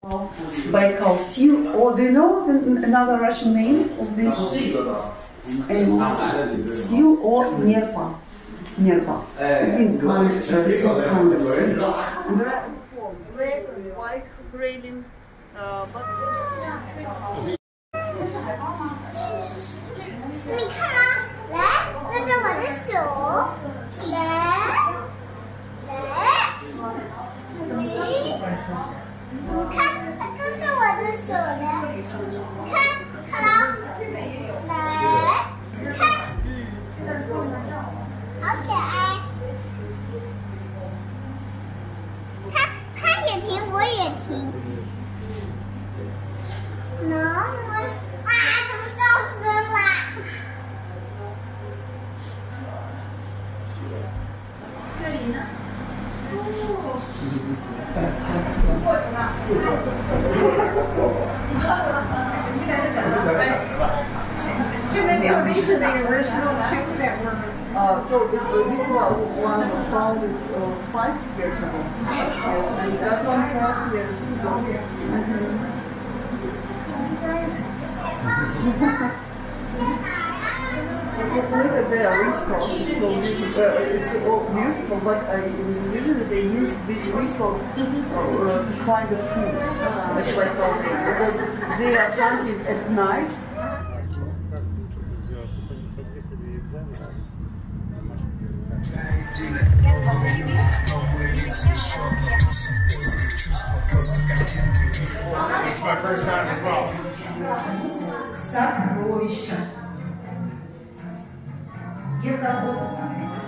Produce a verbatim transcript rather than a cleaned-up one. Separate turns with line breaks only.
Baikal Seal, or do you know the, another Russian name of this? And seal or Nerpa. Nerpa. It means kind, uh, small kind of seal. And there are four black and white grailing, uh, but...
你看啊，来，跟着我的手，来，来，你，你看，跟着我的手来，看，看到，来，看，好可爱。他他也停，我也停。能我哇，怎么上身了？ 这里呢？
So these are the original two that were.
Uh, so uh, this one, one was founded uh, five years ago, and that one twelve years ago. Look at their wristwatch, it's so beautiful, uh, it's all beautiful, but uh, usually they use this wristwatch uh, to find the food. That's why I told them, because they are hunting at night.
It's my first time as well.
Сокровища. Где-то вот